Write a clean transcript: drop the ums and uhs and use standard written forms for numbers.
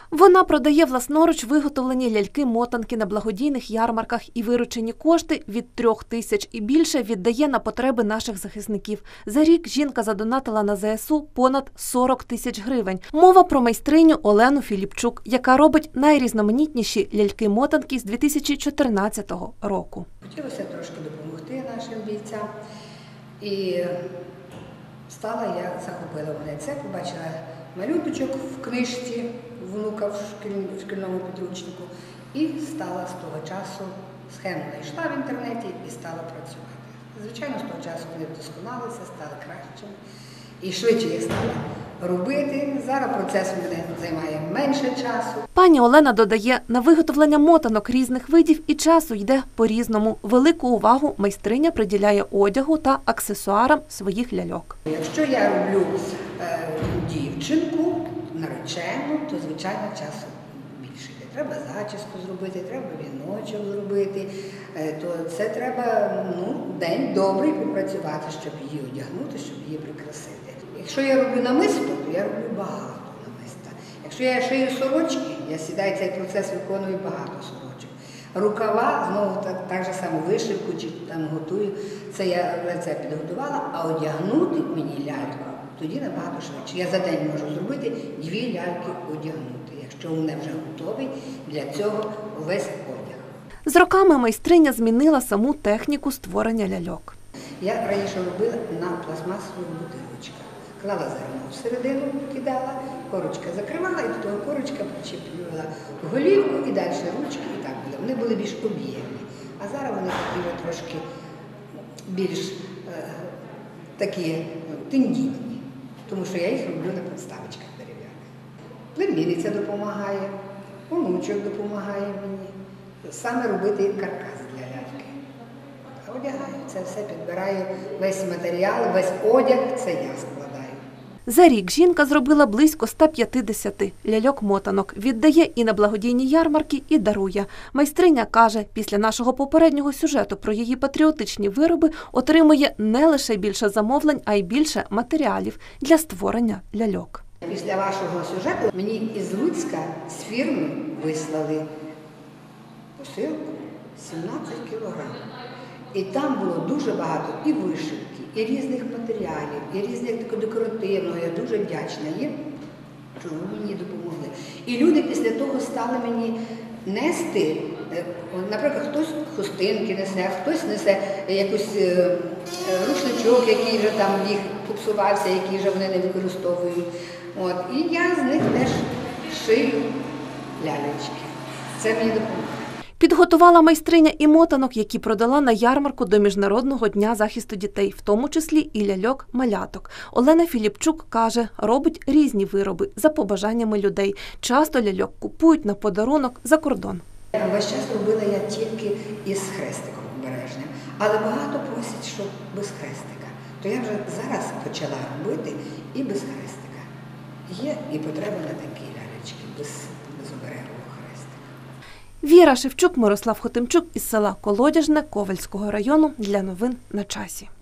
Вона продає власноруч виготовлені ляльки-мотанки на благодійних ярмарках і виручені кошти від 3 тисяч і більше віддає на потреби наших захисників. За рік жінка задонатила на ЗСУ понад 40 тисяч гривень. Мова про майстриню Олену Філіпчук, яка робить найрізноманітніші ляльки-мотанки з 2014 року. Хотілося трошки допомогти нашим бійцям. І я захопила мене це, побачила малюночок в книжці внука в шкільному підручнику і стала з того часу, схему знайшла в інтернеті і стала працювати. Звичайно, з того часу вони вдосконалися, стали кращими і швидше їх стала робити. Зараз процес у мене займає менше часу. Пані Олена додає, на виготовлення мотанок різних видів і часу йде по-різному. Велику увагу майстриня приділяє одягу та аксесуарам своїх ляльок. Якщо я роблю дівчинку, наречену, то, звичайно, часу більше йде. Треба зачіску зробити, треба віночок зробити, то це треба день добрий попрацювати, щоб її одягнути, щоб її прикрасити. Якщо я роблю намисто, то я роблю багато намиста. Якщо я шию сорочки, я сідаю цей процес, виконую багато сорочок. Рукава, знову так же само вишивку чи там готую, це я це підготувала, а одягнути мені ляльку тоді набагато швидше. Я за день можу зробити 2 ляльки одягнути, якщо вони вже готові для цього весь одяг. З роками майстриня змінила саму техніку створення ляльок. Я раніше робила на пластмасових бутилочках. Клала зерно всередину, кидала, корочка закривала і до того корочка причеплювала голівку і далі ручки і так було. Вони були більш об'ємні. А зараз вони такі трошки більш такі тендітні, тому що я їх роблю на підставочках дерев'яних. Племінниця допомагає, онучок допомагає мені. Саме робити каркас для ляльки. А одягаю, це все підбираю, весь матеріал, весь одяг, це я складаю. За рік жінка зробила близько 150 ляльок-мотанок. Віддає і на благодійні ярмарки, і дарує. Майстриня каже, після нашого попереднього сюжету про її патріотичні вироби отримує не лише більше замовлень, а й більше матеріалів для створення ляльок. Після вашого сюжету мені із Луцька з фірми вислали посилку 17 кілограмів. І там було дуже багато і вишивки, і різних матеріалів, і різних декоративного. Я дуже вдячна їм, що вони мені допомогли. І люди після того стали мені нести, наприклад, хтось хустинки несе, хтось несе якийсь рушничок, який вже там їх попсувався, який вже вони не використовують. І я з них теж шию лялечки. Це мені допомогло. Підготувала майстриня і мотанок, які продала на ярмарку до Міжнародного дня захисту дітей, в тому числі і ляльок-маляток. Олена Філіпчук каже, робить різні вироби за побажаннями людей. Часто ляльок купують на подарунок за кордон. Весь час робила я тільки із хрестиком обережним, але багато просять, що без хрестика. То я вже зараз почала робити і без хрестика. Є і потреба на такі лялечки, без обережного хрестика. Віра Шевчук, Мирослав Хотимчук із села Колодяжне Ковельського району для новин на часі.